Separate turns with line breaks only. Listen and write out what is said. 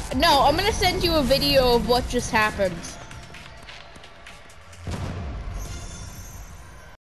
No, I'm gonna send you a video of what just happened.